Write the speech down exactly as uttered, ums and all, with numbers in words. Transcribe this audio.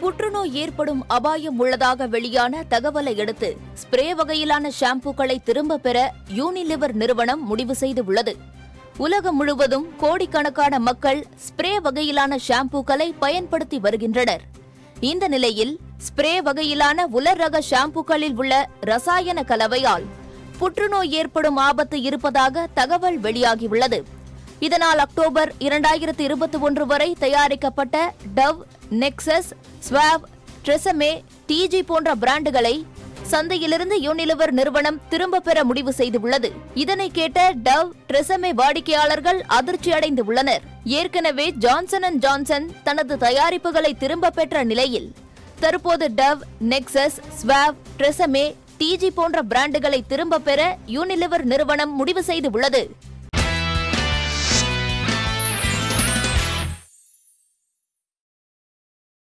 புற்றுநோய் ஏற்படும் அபாயம் உள்ளதாக வெளியான தகவலை அடுத்து ஸ்ப்ரே வகையிலான ஷாம்பூக்களை திரும்பப் பெற யூனிலிவர் நிறுவனம் முடிவு செய்துள்ளது. உலகம் முழுவதும் கோடிக்கணக்கான மக்கள் ஸ்ப்ரே வகையிலான ஷாம்பூக்களை பயன்படுத்தி வருகின்றனர். இந்த நிலையில் ஸ்ப்ரே வகையிலான உலர் ரக ஷாம்பூக்களில் உள்ள ரசாயன கலவையால் புற்றுநோய் ஏற்படும் ஆபத்து இருப்பதாக தகவல் வெளியாகியுள்ளது. இதனால் அக்டோபர் இரண்டாயிரத்து இருபத்தி ஒன்று வரை தயாரிக்கப்பட்ட டவ், நெக்சஸ், ஸ்வாவ், ட்ரெசமே, டிஜி போன்ற பிராண்டுகளை சந்தையிலிருந்து யூனிலிவர் நிறுவனம் திரும்பப் பெற முடிவு செய்துள்ளது. இதனை கேட்ட டவ், ட்ரெசமே வாடிக்கையாளர்கள் அதிர்ச்சி அடைந்து உள்ளனர். ஏற்கனவே ஜான்சன் அண்ட் ஜான்சன் தனது தயாரிப்புகளை திரும்பப் பெற்ற நிலையில் தற்போது டவ், நெக்சஸ், ஸ்வாவ், ட்ரெசமே, டிஜி போன்ற பிராண்டுகளை திரும்பப் பெற யூனிலிவர் நிறுவனம் முடிவு செய்துள்ளது.